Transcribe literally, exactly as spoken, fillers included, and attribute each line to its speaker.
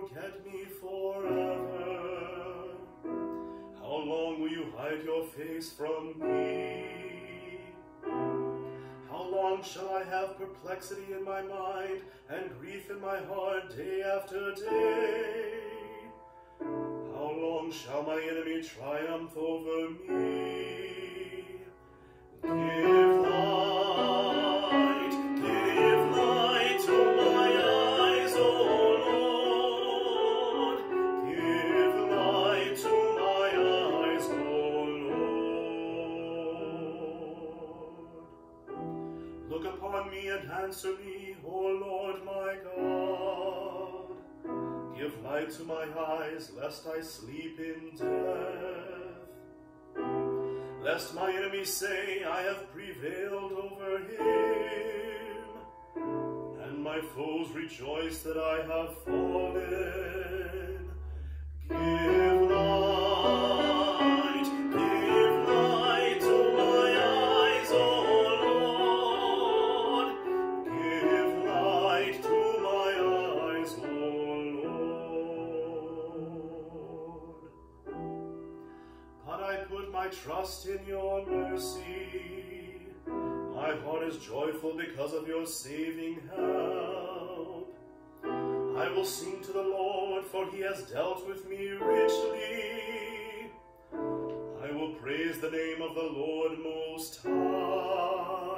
Speaker 1: forget me forever? How long will you hide your face from me? How long shall I have perplexity in my mind and grief in my heart day after day? How long shall my enemy triumph over me? Give light, give light to my eyes, O Lord. Give light to my eyes, O Lord. Look upon me and answer me, O Lord my God. Give light to my eyes, lest I sleep in death. Lest my enemies say, I have prevailed over him, and my foes rejoice that I have fallen. Give light, give light to my eyes, O Lord. Give light to my eyes, O Lord. But I put my trust in your mercy. My heart is joyful because of your saving help. I will sing to the Lord, for he has dealt with me richly. I will praise the name of the Lord Most High.